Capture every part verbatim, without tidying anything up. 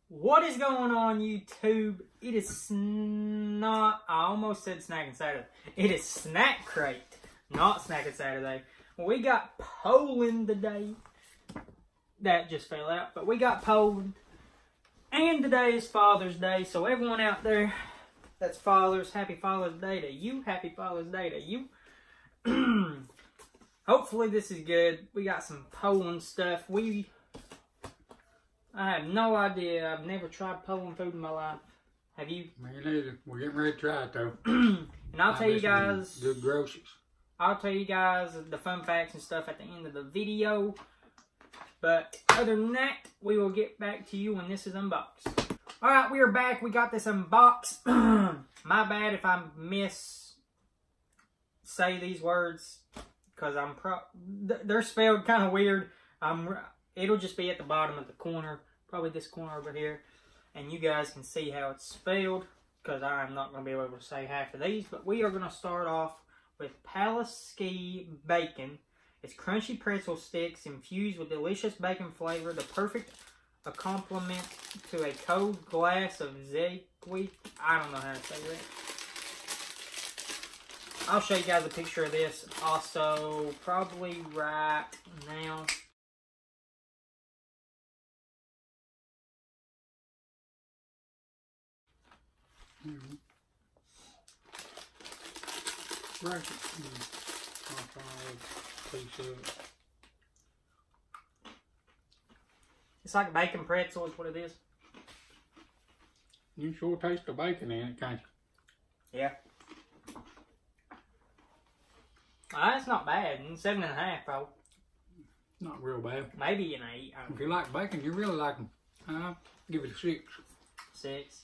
What is going on, YouTube? It is not, I almost said Snackin' Saturday. It is Snack Crate, not Snackin' Saturday. We got Poland today. That just fell out, but we got Poland. And today is Father's Day, so everyone out there that's fathers, happy Father's Day to you. Happy Father's Day to you. Hopefully this is good. We got some Poland stuff. We... I have no idea. I've never tried Poland food in my life. Have you? Me neither. We're getting ready to try it though. And I'll I tell you guys. Good groceries. I'll tell you guys the fun facts and stuff at the end of the video. But other than that, we will get back to you when this is unboxed. Alright, we are back. We got this unboxed. My bad if I miss say these words. Because I'm pro... They're spelled kind of weird. I'm... It'll just be at the bottom of the corner. Probably this corner over here. And you guys can see how it's spelled. Because I'm not going to be able to say half of these. But we are going to start off with Pulaski Bacon. It's crunchy pretzel sticks infused with delicious bacon flavor. The perfect accompaniment to a cold glass of Zeki. I don't know how to say that. I'll show you guys a picture of this also probably right now. Mm-hmm. Right. It's like bacon pretzel is what it is. You sure taste the bacon in it, can't you? Yeah. Uh, it's not bad. Seven and a half, probably. Not real bad. Maybe an eight. If you like bacon, you really like them. I'll give it a six. Six.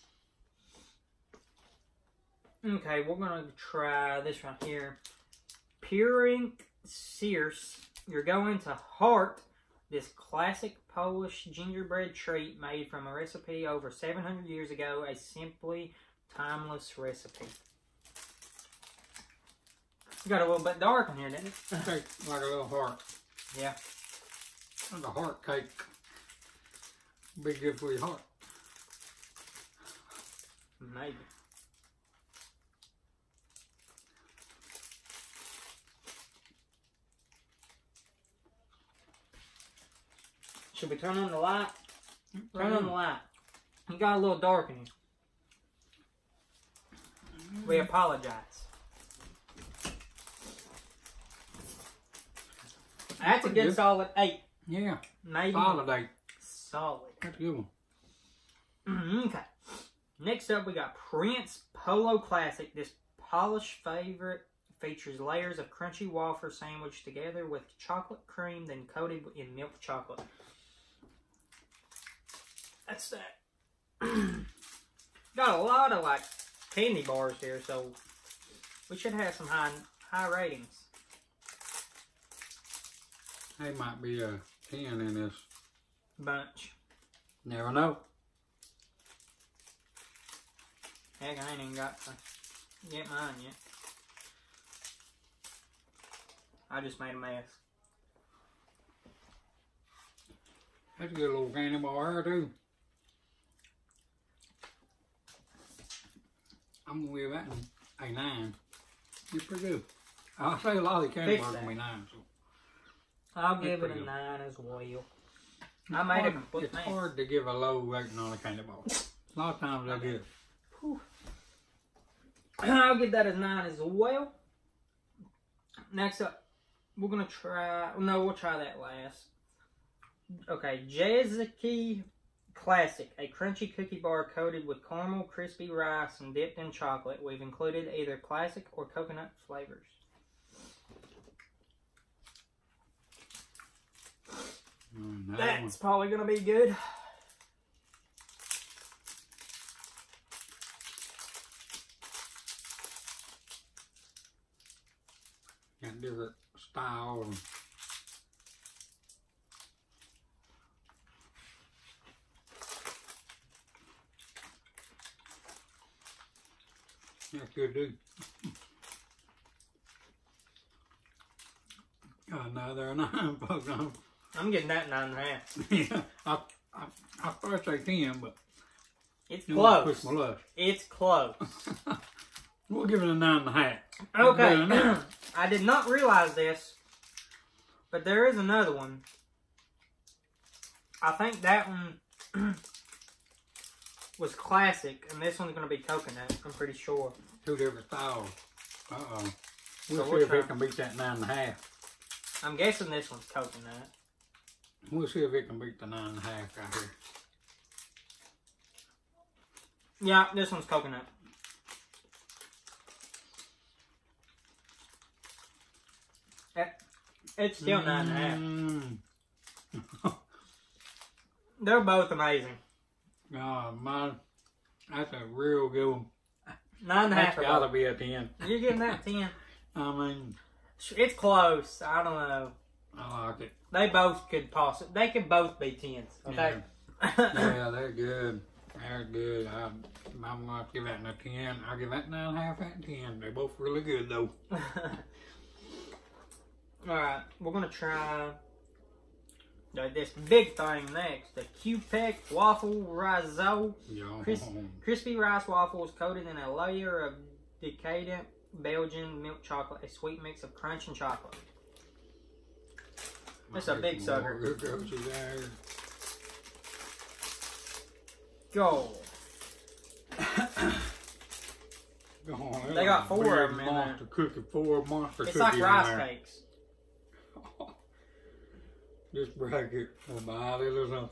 Okay, we're going to try this right here. Puring Sears. You're going to heart this classic Polish gingerbread treat made from a recipe over seven hundred years ago. A simply timeless recipe. It's got a little bit dark in here, didn't it? Tastes like a little heart. Yeah. That's a heart cake. Be good for your heart. Maybe. Should we turn on the light? Turn on the light. You got a little dark in here. Mm. We apologize. That's a good, good solid eight. Yeah. Maybe. Solid eight. Solid. That's a good one. Mm, okay. Next up, we got Prince Polo Classic. This Polish favorite features layers of crunchy wafer sandwiched together with chocolate cream, then coated in milk chocolate. That's that. Got a lot of like candy bars here, so we should have some high high ratings. There might be a ten in this bunch. Never know. Heck, I ain't even got to get mine yet. I just made a mess. That's a good little candy bar too. I'm gonna give that a nine. It's pretty good. I'll say a lot of the candy bars gonna be nine. So. I'll give it a good. nine as well. I made hard, it. It's nine. Hard to give a low rating on a candy bar. A lot of times I get. I'll give that a nine as well. Next up, we're gonna try. No, we'll try that last. Okay, Zeki Classic, a crunchy cookie bar coated with caramel, crispy rice, and dipped in chocolate. We've included either classic or coconut flavors. Mm, That's one. probably gonna be good. Got different style. That's good, dude. Got another nine bucks on. I'm getting that nine and a half. Yeah, I, I, I first say ten, but It's You wanna close. push my luck. It's close. We'll give it a nine and a half. Okay. I did not realize this, but there is another one. I think that one was classic, and this one's going to be coconut, I'm pretty sure. Two different styles. Uh-oh. We'll So see we'll if try. it can beat that nine and a half. I'm guessing this one's coconut. We'll see if it can beat the nine and a half right here. Yeah, this one's coconut. It, it's still mm. nine and a half. They're both amazing. Oh, man. That's a real good one. Nine and a half. That's gotta be a ten. You're getting that ten. I mean, It's close. I don't know. I like it. They both could possibly. They could both be tens. Okay. Yeah, they're good. They're good. I, I'm gonna give that a ten. I'll give that nine and a half and ten. They're both really good though. All right, we're gonna try uh, this big thing next. The Q-Peck Waffle Risotto. Cris crispy rice waffles coated in a layer of decadent Belgian milk chocolate, a sweet mix of crunch and chocolate. That's a big sucker. Go. They got four of them in there. Monster cookie, four monster It's cookies like rice in there. cakes. Just bracket for my little something.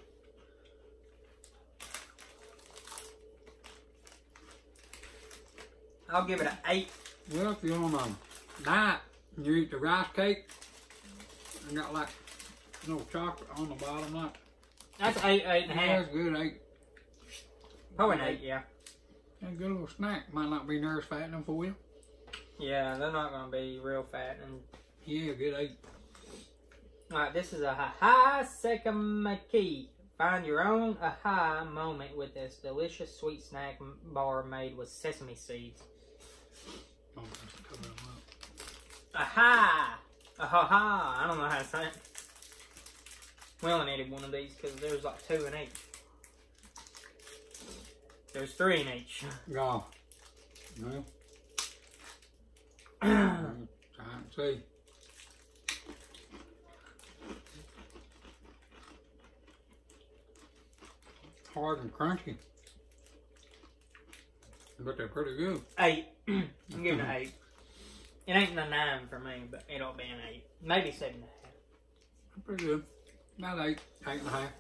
I'll give it an eight. Well, if you're on a diet and you eat the rice cake, and got like no chocolate on the bottom, like That's eight, eight and a yeah, half. that's good. Eight. Probably an eight, yeah. A good little snack. Might not be nurse fattening for you. Yeah, they're not gonna be real fat. And Yeah, good eight. all right, this is a Aha Sekamaki. Find your own aha moment with this delicious sweet snack bar made with sesame seeds. Oh, let's cover them up. Aha! Aha! I don't know how to say it. We only needed one of these because there's like two in each. There's three in each. Go. Well. Try and see. Hard and crunchy. But they're pretty good. Eight. I'm giving it an eight. It ain't a nine for me, but it'll be an eight. Maybe seven and a half. Pretty good. About eight, eight and a half.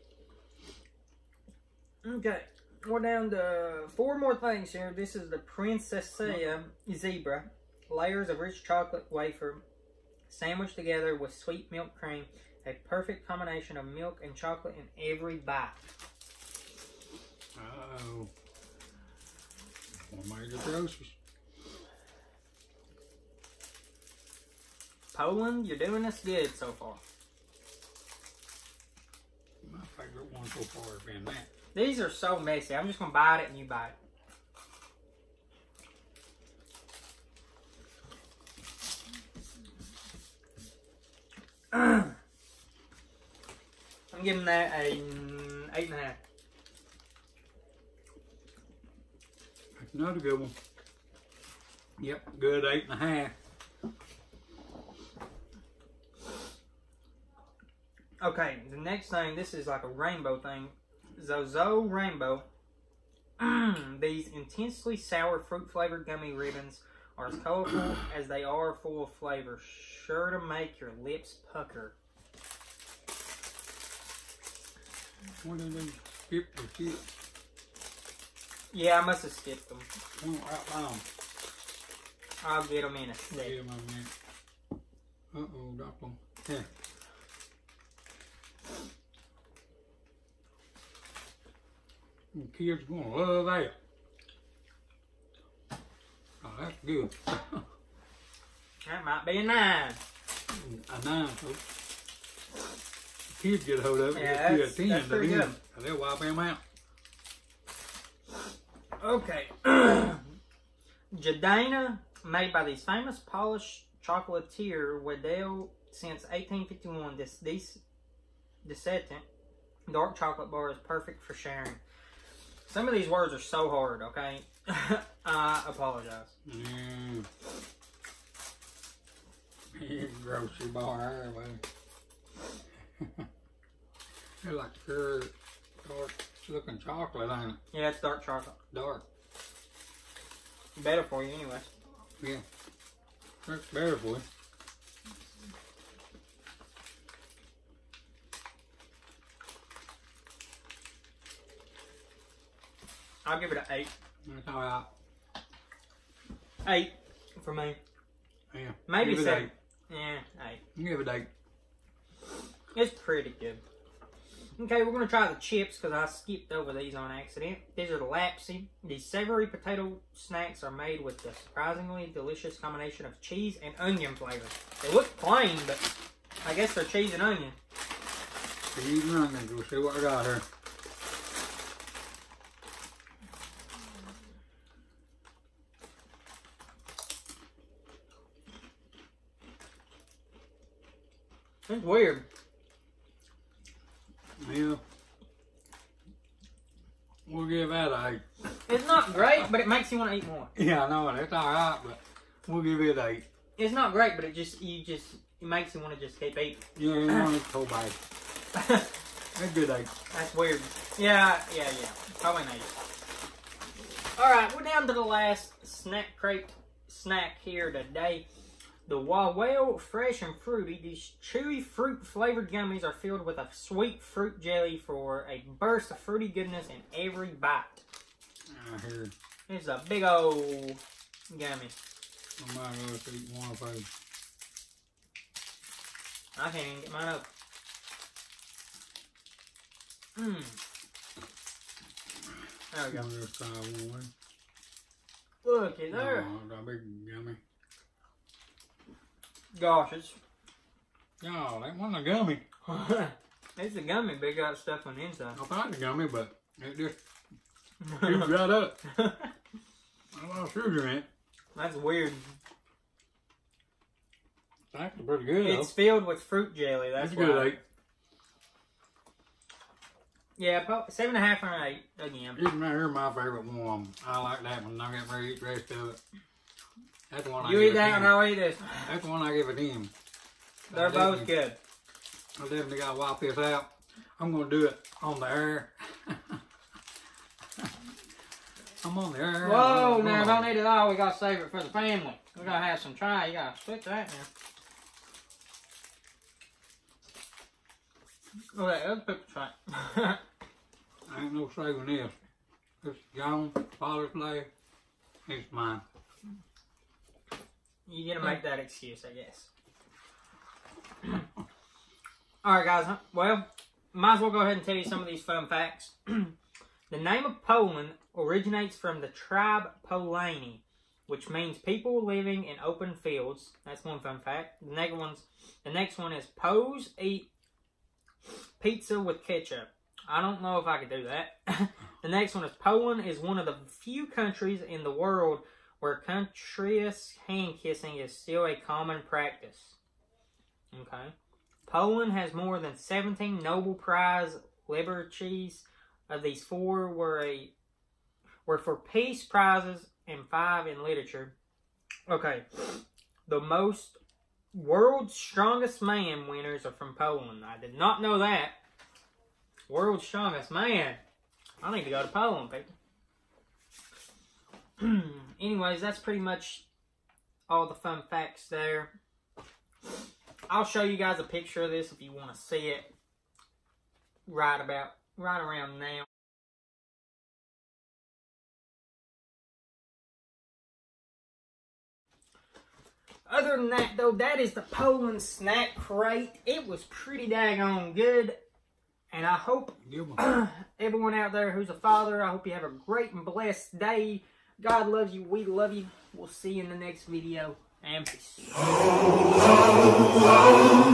Okay, we're down to four more things here. This is the Princessia Zebra. Layers of rich chocolate wafer sandwiched together with sweet milk cream. A perfect combination of milk and chocolate in every bite. Uh-oh. One major groceries. Poland, you're doing this good so far. My favorite one so far has been that. These are so messy. I'm just going to bite it and you bite it. I'm giving that a eight and a half. That's another good one. Yep, good eight and a half. Okay, the next thing, this is like a rainbow thing. Zozo Rainbow. These intensely sour fruit-flavored gummy ribbons are as colorful as they are full of flavor. Sure to make your lips pucker. What did they skip the shit? Yeah, I must have skipped them. One right down. I'll get them in a sec. Give them a minute. Uh-oh, drop them. Here. The kids gonna love that. Oh, that's good. That might be a nine. A nine, folks. Kids get a hold of it. Yeah, It's that's- a ten. that's pretty they'll- good. They'll wipe them out. Okay. Jadena, made by these famous Polish chocolatier Wedel since eighteen fifty-one. This this Decadent dark chocolate bar is perfect for sharing. Some of these words are so hard, okay? I apologize. Mm. You grocery bar, buddy. They're like pure dark looking chocolate, ain't it? Yeah, it's dark chocolate. Dark. Better for you anyway. Yeah. It's better for you. I'll give it an eight. That's all right. Eight for me. Yeah. Maybe give it seven. eight. Yeah, eight. Give it eight. It's pretty good. Okay, we're going to try the chips because I skipped over these on accident. These are the Lapsy. These savory potato snacks are made with the surprisingly delicious combination of cheese and onion flavor. They look plain, but I guess they're cheese and onion. Cheese and onion. We'll see what I got here. It's weird. Yeah. We'll give that a eight. It's not great, but it makes you want to eat more. Yeah, I know it. It's all right, but we'll give it eight. It's not great, but it just you just it makes you want to just keep eating. Yeah, you want it so bad. That's a good eight. That's weird. Yeah, yeah, yeah. Probably an eight. All right, we're down to the last snack crate snack here today. The Wawel Fresh and Fruity. These chewy fruit flavored gummies are filled with a sweet fruit jelly for a burst of fruity goodness in every bite. I hear. It's a big old gummy. I might go to eat one of those. I can't even get mine up. Mmm. There we go. I'll just try one. Look at there. Oh, that big gummy. Gosh, it's Oh, that wasn't a gummy. it's a gummy, but it got stuff on the inside. I thought it was a gummy, but it just shoots right up. A lot of sugar in it. That's weird. It's actually pretty good, though. It's filled with fruit jelly. That's That's why. good, eight. Yeah, about seven and a half or an eight again. This right here my favorite one. I like that one. I get ready to eat the rest of it. That's the one I You give eat a that ten. and I'll eat this. That's the one I give a ten. They're I both definitely- good. I definitely gotta wipe this out. I'm gonna do it on the air. I'm on the air. Whoa, I'm now on. don't eat it all. We gotta save it for the family. We gotta have some try. You gotta split that now. Okay, let's pick the try. I ain't no saving this. It's gone. Father's Day. It's mine. You gotta make that excuse, I guess. Alright, guys. Well, might as well go ahead and tell you some of these fun facts. The name of Poland originates from the tribe Polani, which means people living in open fields. That's one fun fact. The next one's the next one is Poles eat pizza with ketchup. I don't know if I could do that. The next one is Poland is one of the few countries in the world where courteous hand kissing is still a common practice. Okay. Poland has more than seventeen Nobel Prize liberties. Of these, four were a were for peace prizes and five in literature. Okay. The most world's strongest man winners are from Poland. I did not know that. World's strongest man. I need to go to Poland, people. Anyways, that's pretty much all the fun facts there. I'll show you guys a picture of this if you want to see it right about, right around now. Other than that, though, that is the Poland snack crate. It was pretty daggone good. And I hope everyone out there who's a father, I hope you have a great and blessed day. God loves you. We love you. We'll see you in the next video. And peace.